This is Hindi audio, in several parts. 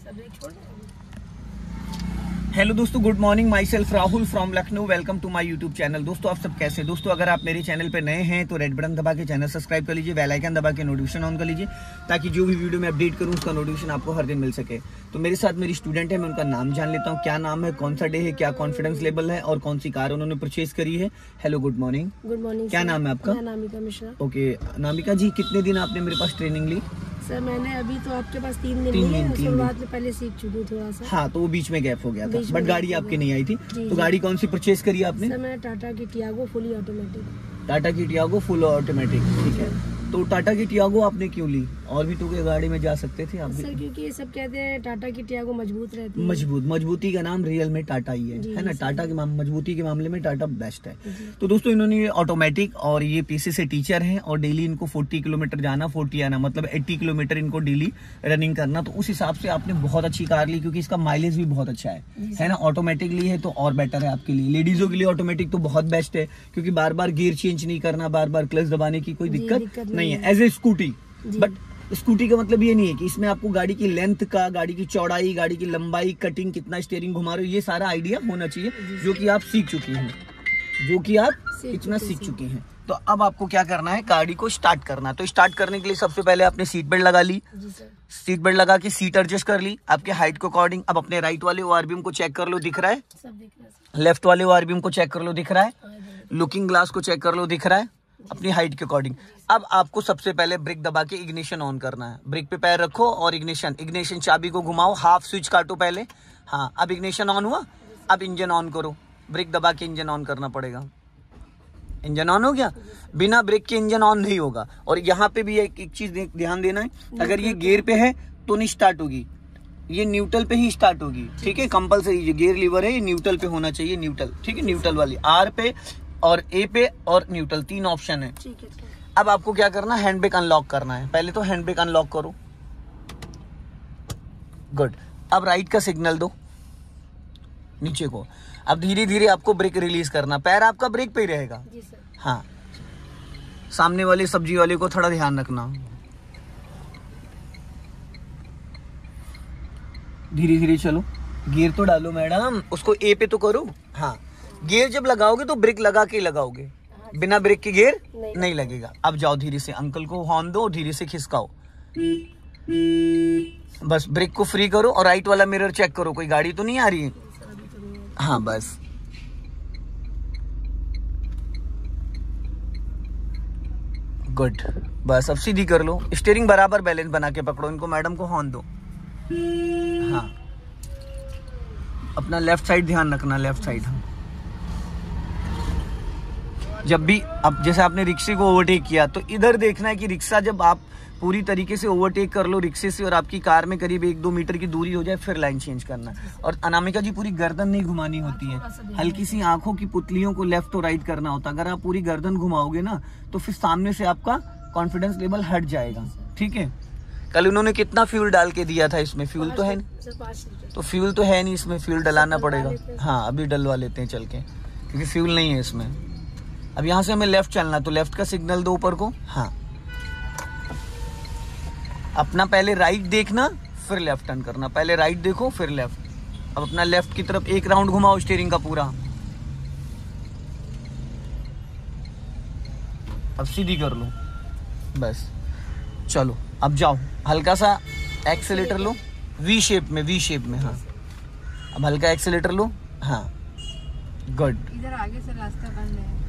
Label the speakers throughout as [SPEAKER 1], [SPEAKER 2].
[SPEAKER 1] हेलो दोस्तों, good morning. Myself Rahul from Lucknow. Welcome to my YouTube channel. दोस्तों आप सब कैसे? दोस्तों अगर आप मेरे चैनल पे नए हैं तो रेड बटन दबा के चैनल सब्सक्राइब कर लीजिए, बेल आइकन दबा के नोटिफिकेशन ऑन कर लीजिए, ताकि जो भी वीडियो मैं अपडेट करूं उसका नोटिफिकेशन आपको हर दिन मिल सके। तो मेरे साथ मेरी स्टूडेंट है, मैं उनका नाम जान लेता हूँ। क्या नाम है, कौन सा डे है, क्या कॉन्फिडेंस लेवल है और कौन सी कार उन्होंने परचेज करी है। Hello, good morning.
[SPEAKER 2] Good morning.
[SPEAKER 1] क्या नाम है आपका?
[SPEAKER 2] नामिका मिश्रा।
[SPEAKER 1] ओके नामिका जी, कितने दिन आपने मेरे पास ट्रेनिंग ली?
[SPEAKER 2] सर मैंने अभी तो आपके पास 3 दिन शुरुआत में पहले सीख चुकी हूँ थोड़ा सा।
[SPEAKER 1] हाँ, तो वो बीच में गैप हो गया था, बट गाड़ी आपकी नहीं आई थी। तो गाड़ी कौन सी परचेज करी आपने?
[SPEAKER 2] सर मैंने टाटा की टियागो फुली ऑटोमेटिक।
[SPEAKER 1] टाटा की टियागो फुल ऑटोमेटिक, ठीक है। तो टाटा की टियागो आपने क्यों ली? और भी तो गाड़ी में जा सकते थे आप भी।
[SPEAKER 2] सर क्योंकि ये सब कहते हैं टाटा की टियागो मजबूत रहती है।
[SPEAKER 1] मजबूती का नाम रियल में टाटा ही है ना। टाटा की मजबूती के मामले में टाटा बेस्ट है। तो दोस्तों इन्होंने ऑटोमेटिक और ये पीछे से टीचर हैं और डेली इनको 40 किलोमीटर जाना, 40 आना, मतलब 80 किलोमीटर इनको डेली रनिंग करना। तो उस हिसाब से आपने बहुत अच्छी कार ली, क्योंकि इसका माइलेज भी बहुत अच्छा है ना। ऑटोमेटिक ली है तो और बेटर है आपके लिए। लेडीजों के लिए ऑटोमेटिक तो बहुत बेस्ट है, क्योंकि बार बार गियर चेंज नहीं करना, बार बार क्लच दबाने की कोई दिक्कत नहीं है as a scooty. But scooty का मतलब ये नहीं है कि इसमें आपको गाड़ी की लेंथ का, गाड़ी की चौड़ाई, गाड़ी की लंबाई, कटिंग, कितना स्टीयरिंग घुमा रहे हो, ये सारा आइडिया होना चाहिए, जो कि आप सीख चुकी हैं, इतना सीख चुकी हैं। तो अब आपको क्या करना है, गाड़ी को स्टार्ट करना है। तो स्टार्ट करने के लिए सबसे पहले आपने सीट बेल्ट लगा ली। सीट बेल्ट लगा के सीट एडजस्ट कर ली आपके हाइट के अकॉर्डिंग। अब अपने राइट वाले ओआरबीएम को चेक कर लो, दिख रहा है? लेफ्ट वाले ओआरबीएम को चेक कर लो, दिख रहा है? लुकिंग ग्लास को चेक कर लो, दिख रहा है? अपनी हाइट के अकॉर्डिंग। अब आपको सबसे पहले ब्रेक दबा के इग्निशन ऑन करना है। ब्रेक पे पैर रखो और इग्निशन चाबी को घुमाओ, हाफ स्विच काटो पहले। हाँ, अब इग्निशन ऑन हुआ। अब इंजन ऑन करो, ब्रेक दबा के इंजन ऑन करना पड़ेगा। इंजन ऑन हो गया। बिना ब्रेक के इंजन ऑन नहीं होगा। और यहाँ पे भी एक चीज ध्यान देना है, अगर ये गियर पे है तो नहीं स्टार्ट होगी, ये न्यूट्रल पे ही स्टार्ट होगी, ठीक है। कंपलसरी जो गियर लीवर है ये न्यूट्रल पे होना चाहिए, न्यूट्रल, ठीक है। न्यूट्रल वाली आर पे और ए पे और न्यूट्रल, 3 ऑप्शन है। अब आपको क्या करना है, हैंड ब्रेक अनलॉक करना है। पहले तो हैंड ब्रेक अनलॉक करो, गुड। अब राइट का सिग्नल दो नीचे को। अब धीरे धीरे आपको ब्रेक रिलीज करना, पैर आपका ब्रेक पे ही रहेगा। हाँ, सामने वाले सब्जी वाले को थोड़ा ध्यान रखना। धीरे धीरे चलो, गियर तो डालो मैडम, उसको ए पे तो करो। हाँ, गियर जब लगाओगे तो ब्रेक लगा के लगाओगे, बिना ब्रेक के गियर नहीं लगेगा। अब जाओ धीरे से, अंकल को हॉर्न दो, धीरे से खिसकाओ, बस ब्रेक को फ्री करो और राइट वाला मिरर चेक करो, कोई गाड़ी तो नहीं आ रही है। हाँ बस, गुड। बस अब सीधी कर लो, स्टीयरिंग बराबर बैलेंस बना के पकड़ो। इनको मैडम को हॉर्न दो। हाँ, अपना लेफ्ट साइड ध्यान रखना, लेफ्ट साइड। जब भी अब जैसे आपने रिक्शे को ओवरटेक किया तो इधर देखना है कि रिक्शा जब आप पूरी तरीके से ओवरटेक कर लो रिक्शे से और आपकी कार में करीब 1-2 मीटर की दूरी हो जाए, फिर लाइन चेंज करना। और अनामिका जी, पूरी गर्दन नहीं घुमानी होती है, हल्की सी आंखों की पुतलियों को लेफ्ट और राइट करना होता है। अगर आप पूरी गर्दन घुमाओगे ना तो फिर सामने से आपका कॉन्फिडेंस लेवल हट जाएगा, ठीक है। कल उन्होंने कितना फ्यूल डाल के दिया था इसमें? फ्यूल तो है नहीं, तो फ्यूल तो है नहीं इसमें, फ्यूल डलाना पड़ेगा। हाँ, अभी डलवा लेते हैं चल के, क्योंकि फ्यूल नहीं है इसमें। अब यहाँ से हमें लेफ्ट चलना, तो लेफ्ट का सिग्नल दो ऊपर को। हाँ, अपना पहले राइट देखना फिर लेफ्ट टर्न करना, पहले राइट देखो फिर लेफ्ट। अब अपना लेफ्ट की तरफ एक राउंड घुमाओ स्टीयरिंग का पूरा। अब सीधी कर लो, बस चलो। अब जाओ, हल्का सा एक्सेलेटर लो, वी शेप में। हाँ, अब हल्का एक्सेलेटर लो। हाँ, गुड।
[SPEAKER 2] इधर आगे से रास्ता बंद है,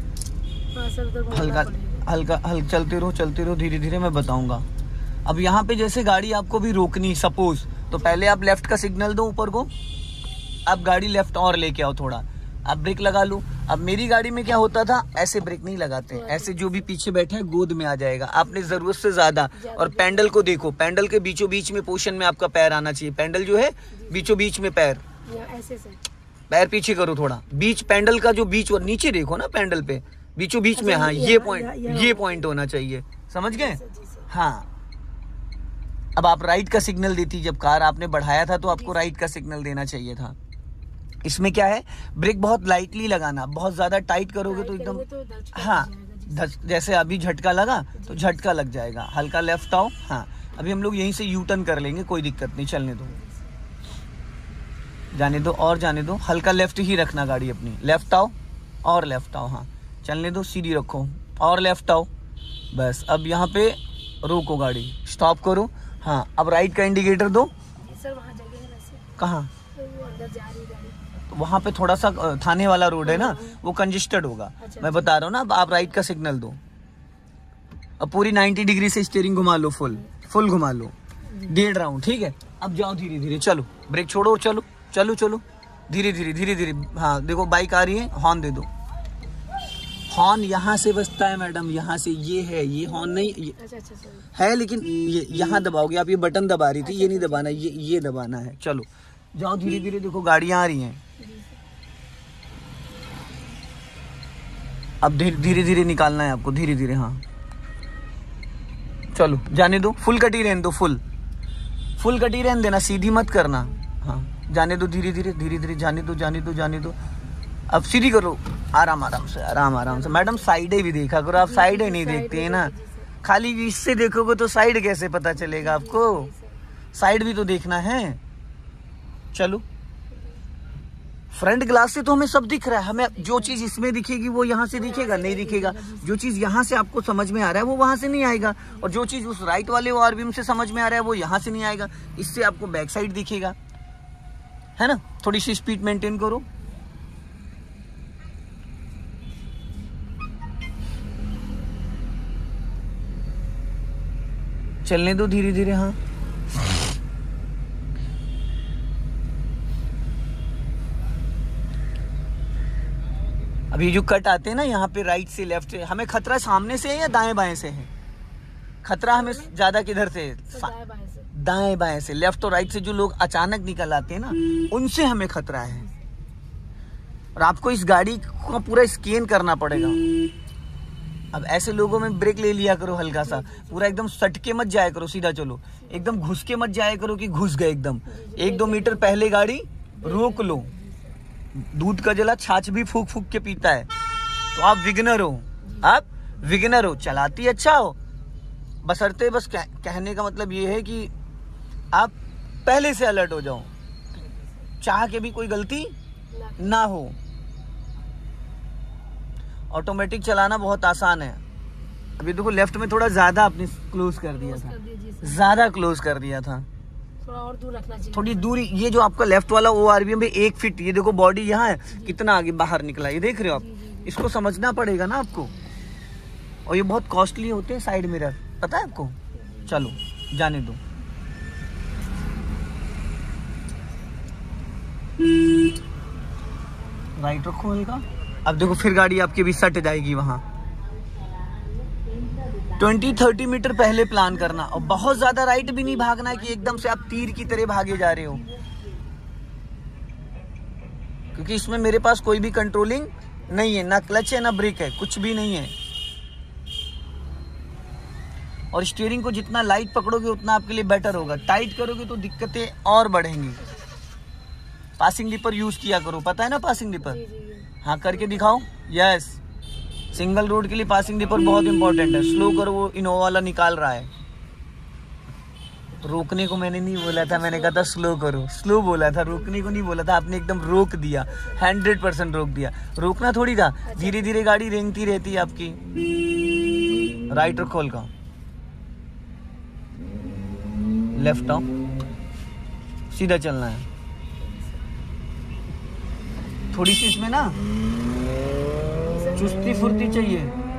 [SPEAKER 1] हल्का चलते रहो धीरे धीरे, मैं बताऊंगा। अब यहाँ पे जैसे गाड़ी आपको भी रोकनी सपोज, तो पहले आप लेफ्ट का सिग्नल दो ऊपर को। अब गाड़ी लेफ्ट और लेके आओ थोड़ा, अब ब्रेक लगा लो। अब मेरी गाड़ी में क्या होता था, ऐसे ब्रेक नहीं लगाते, ऐसे जो भी पीछे बैठा है गोद में आ जाएगा, आपने जरूरत से ज्यादा। और पैंडल को देखो, पैंडल के बीचों बीच में पोर्शन में आपका पैर आना चाहिए। पैंडल जो है बीचों बीच में पैर, पैर पीछे करो थोड़ा, बीच पैंडल का जो बीच, नीचे देखो ना पैंडल पे बीचों बीच में। हाँ, ये पॉइंट होना चाहिए, समझ गए? हाँ, अब आप राइट का सिग्नल देती, जब कार आपने बढ़ाया था तो आपको राइट का सिग्नल देना चाहिए था। इसमें क्या है, ब्रेक बहुत लाइटली लगाना, बहुत ज्यादा टाइट करोगे तो एकदम, हाँ, जैसे अभी झटका लगा तो झटका लग जाएगा। हल्का लेफ्ट आओ। हाँ, अभी हम लोग यहीं से यू टर्न कर लेंगे, कोई दिक्कत नहीं, चलने दो। जाने दो और जाने दो, हल्का लेफ्ट ही रखना गाड़ी अपनी, लेफ्ट आओ और लेफ्ट आओ, हाँ चलने दो, सीधी रखो और लेफ्ट आओ, बस अब यहाँ पे रोको गाड़ी, स्टॉप करो, हाँ अब राइट का इंडिकेटर दो।
[SPEAKER 2] सर वहाँ जगह है वैसे,
[SPEAKER 1] कहाँ?
[SPEAKER 2] वो अंदर जा रही गाड़ी,
[SPEAKER 1] तो वहाँ पे थोड़ा सा थाने वाला रोड है ना, वो कंजेस्टेड होगा।
[SPEAKER 2] अच्छा,
[SPEAKER 1] मैं बता रहा हूँ ना, अब आप राइट का सिग्नल दो, अब पूरी 90 डिग्री से स्टीयरिंग घुमा लो, फुल घुमा लो, 1.5 राउंड, ठीक है। अब जाओ धीरे धीरे, चलो ब्रेक छोड़ो, चलो चलो चलो धीरे धीरे धीरे धीरे, हाँ देखो बाइक आ रही है, हॉर्न दे दो। हॉर्न यहाँ से बजता है मैडम, यहाँ से, ये है, ये हॉर्न नहीं है, लेकिन ये यहाँ दबाओगे आप, ये बटन दबा रही थी, ये नहीं दबाना, ये दबाना है। चलो जाओ धीरे धीरे, देखो गाड़ियाँ आ रही हैं, अब धीरे धीरे निकालना है आपको, धीरे धीरे, हाँ चलो जाने दो, फुल कटी रहने दो, फुल कटी रहने देना, सीधी मत करना, हाँ जाने दो धीरे धीरे धीरे धीरे, जाने दो जाने दो जाने दो, अब सीधी करो, आराम आराम से, आराम आराम से। मैडम साइडें भी देखा करो, आप साइडें नहीं देखते हैं ना, खाली इससे देखोगे तो साइड कैसे पता चलेगा आपको, साइड भी तो देखना है। चलो फ्रंट ग्लास से तो हमें सब दिख रहा है, हमें जो चीज इसमें दिखेगी वो यहाँ से दिखेगा नहीं दिखेगा, जो चीज यहाँ से आपको समझ में आ रहा है वो वहां से नहीं आएगा, और जो चीज उस राइट वाले आरबीएम से समझ में आ रहा है वो यहाँ से नहीं आएगा, इससे आपको बैक साइड दिखेगा, है ना। थोड़ी सी स्पीड मेंटेन करो, चलने दो धीरे धीरे, हाँ अभी जो कट आते हैं ना यहाँ पे राइट से लेफ्ट से, हमें खतरा सामने से है या दाएं बाएं से है? खतरा हमें ज्यादा किधर से? दाएं बाएं से। लेफ्ट और राइट से जो लोग अचानक निकल आते हैं ना, उनसे हमें खतरा है, और आपको इस गाड़ी को पूरा स्कैन करना पड़ेगा। अब ऐसे लोगों में ब्रेक ले लिया करो हल्का सा, पूरा एकदम सट के मत जाया करो, सीधा चलो, एकदम घुस के मत जाया करो कि घुस गए एकदम, 1-2 मीटर पहले गाड़ी रोक लो। दूध का जला छाछ भी फूक फूक के पीता है, तो आप विगनर हो, आप विगनर हो, चलाती अच्छा हो, बशर्ते बस कहने का मतलब ये है कि आप पहले से अलर्ट हो जाओ, चाह के भी कोई गलती ना हो। ऑटोमेटिक चलाना बहुत आसान है। अभी देखो लेफ्ट में थोड़ा ज्यादा आपने क्लोज कर दिया था, ज्यादा क्लोज कर दिया था,
[SPEAKER 2] थोड़ा और दूर रखना चाहिए,
[SPEAKER 1] थोड़ी दूरी। ये जो आपका लेफ्ट वाला ORVM में 1 फीट, ये देखो बॉडी यहाँ है, कितना आगे बाहर निकला, ये देख रहे हो आप, इसको समझना पड़ेगा ना आपको, और ये बहुत कॉस्टली होते हैं साइड मिरर, पता है आपको। चलो जाने दो, राइट रखो हल्का। अब देखो फिर गाड़ी आपकी भी सट जाएगी वहां। 20-30 मीटर पहले प्लान करना, और बहुत ज्यादा राइट भी नहीं भागना है कि एकदम से आप तीर की तरह भागे जा रहे हो, क्योंकि इसमें मेरे पास कोई भी कंट्रोलिंग नहीं है, ना क्लच है ना ब्रेक है, कुछ भी नहीं है। और स्टीयरिंग को जितना लाइट पकड़ोगे उतना आपके लिए बेटर होगा, टाइट करोगे तो दिक्कतें और बढ़ेंगी। पासिंग डिपर यूज किया करो, पता है ना पासिंग डिपर, हाँ करके दिखाओ, यस। सिंगल रोड के लिए पासिंग डिपर बहुत इंपॉर्टेंट है। स्लो करो, वो इनोवा वाला निकाल रहा है। रोकने को मैंने नहीं बोला था, मैंने कहा था स्लो करो, स्लो बोला था, रोकने को नहीं बोला था। आपने एकदम रोक दिया, 100% रोक दिया। रोकना थोड़ी था, धीरे धीरे गाड़ी रेंगती रहती है आपकी। राइट रखो हल्का, लेफ्ट आओ, सीधा चलना है। थोड़ी सी इसमें ना चुस्ती फुर्ती चाहिए।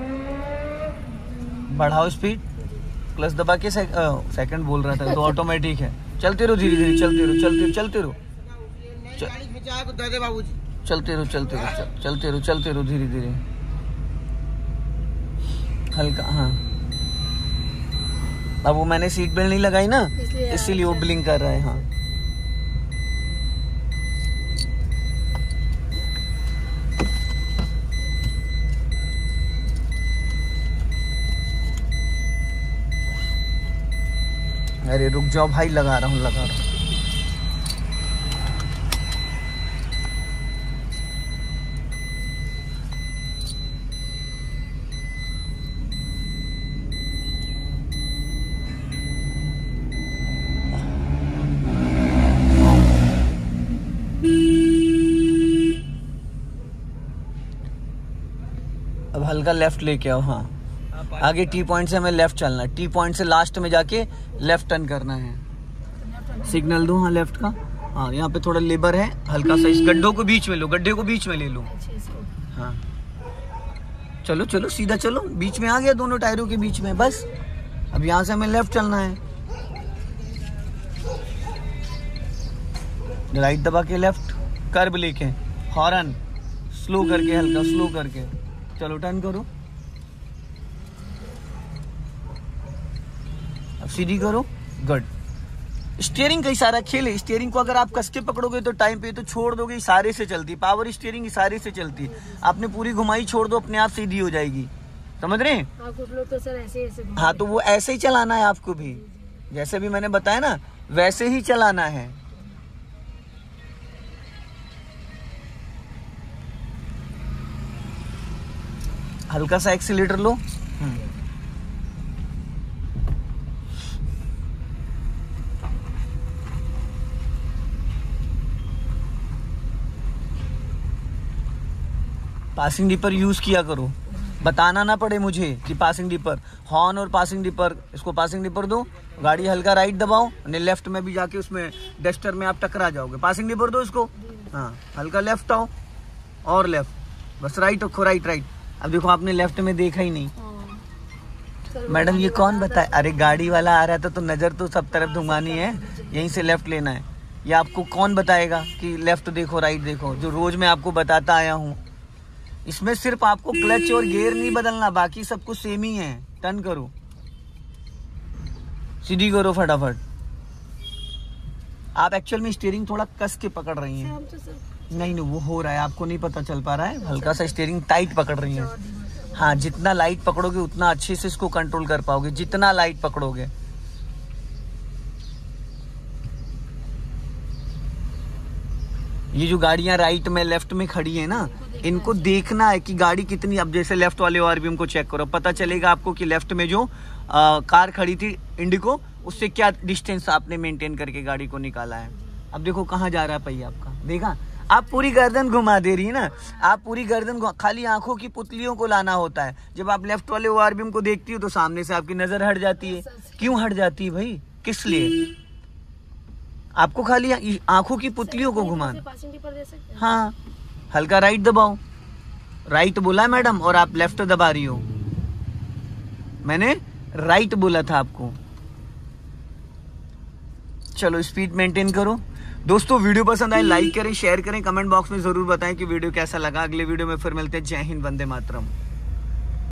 [SPEAKER 1] बढ़ाओ स्पीड, प्लस दबा के सेकंड बोल रहा था तो ऑटोमेटिक है। चलते रहो धीरे धीरे, चलते रहो, चलते रहो, चलते रहो, चलते रहो धीरे धीरे, हल्का, हाँ। अब वो मैंने सीट बेल्ट नहीं लगाई ना, इसीलिए वो ब्लिंक कर रहा है, हाँ। अरे रुक जाओ भाई, लगा रहा हूँ। हल्का लेफ्ट लेके आओ। हाँ, आगे टी पॉइंट से हमें लेफ्ट चलना है, टी पॉइंट से लास्ट में जाके लेफ्ट टर्न करना है। सिग्नल दो हाँ लेफ्ट का। हाँ, यहाँ पे थोड़ा लेबर है, हल्का सा इस गड्ढों को बीच में लो, गड्ढे को बीच में ले लो। हाँ चलो चलो सीधा चलो, बीच में आ गया, दोनों टायरों के बीच में। बस अब यहाँ से हमें लेफ्ट चलना है, राइट दबा के लेफ्ट, कर्व लेके, हॉर्न स्लो करके, हल्का स्लो करके। चलो टर्न करो, अब सीधी करो। गुड। स्टीयरिंग का इशारा खेल है, स्टीयरिंग को अगर आप कस के पकड़ोगे तो टाइम पे, तो छोड़ दोगे इशारे से चलती, पावर स्टीयरिंग इशारे से चलती। आपने पूरी घुमाई छोड़ दो, अपने आप सीधी हो जाएगी। समझ रहे हैं?
[SPEAKER 2] कुछ लोग तो सर ऐसे
[SPEAKER 1] हाँ, तो वो ऐसे ही चलाना है आपको भी, जैसे भी मैंने बताया ना वैसे ही चलाना है। हल्का सा एक्सीलेटर लो। पासिंग डिपर यूज किया करो, बताना ना पड़े मुझे कि पासिंग डिपर, हॉर्न और पासिंग डिपर। इसको पासिंग डिपर दो, गाड़ी हल्का राइट दबाओ, और लेफ्ट में भी जाके उसमें डस्टर में आप टकरा जाओगे। पासिंग डिपर दो इसको। हाँ, हल्का लेफ्ट आओ और लेफ्ट, बस राइट रखो, राइट राइट। अब देखो आपने लेफ्ट में देखा ही नहीं। मैडम ये कौन बताए? अरे गाड़ी वाला आ रहा था तो नजर तो सब तरफ घुमानी है, यहीं से लेफ्ट लेना है। ये आपको कौन बताएगा कि लेफ्ट देखो राइट देखो, जो रोज मैं आपको बताता आया हूँ। इसमें सिर्फ आपको क्लच और गियर नहीं बदलना, बाकी सब कुछ सेम ही है। टर्न करो, सीधी करो फटाफट। आप एक्चुअल में स्टीयरिंग थोड़ा कस के पकड़ रही हैं। नहीं वो हो रहा है, आपको नहीं पता चल पा रहा है। हल्का सा स्टीयरिंग टाइट पकड़ रही है। हाँ, जितना लाइट पकड़ोगे उतना अच्छे से इसको कंट्रोल कर पाओगे, जितना लाइट पकड़ोगे। ये जो गाड़ियां राइट में लेफ्ट में खड़ी है ना, इनको देखना है कि गाड़ी कितनी, अब जैसे लेफ्ट वाले ORVM को चेक करो, पता चलेगा आपको कि लेफ्ट में जो कार खड़ी थी इंडिको, उससे क्या डिस्टेंस आपने मेंटेन करके गाड़ी को निकाला है। अब देखो कहाँ जा रहा है पहिया आपका, देखा? आप पूरी गर्दन घुमा दे रही है ना, आप पूरी गर्दन, खाली आंखों की पुतलियों को लाना होता है। जब आप लेफ्ट वाले ORVM को देखती हो तो सामने से आपकी नजर हट जाती है। क्यों हट जाती है भाई, किस लिए? आपको खाली आंखों की पुतलियों को घुमाना। हाँ, हल्का राइट दबाओ, राइट बोला है मैडम और आप लेफ्ट दबा रही हो। मैंने राइट बोला था आपको। चलो स्पीड मेंटेन करो। दोस्तों वीडियो पसंद आए लाइक करें, शेयर करें, कमेंट बॉक्स में जरूर बताएं कि वीडियो कैसा लगा। अगले वीडियो में फिर मिलते हैं। जय हिंद, वंदे मातरम।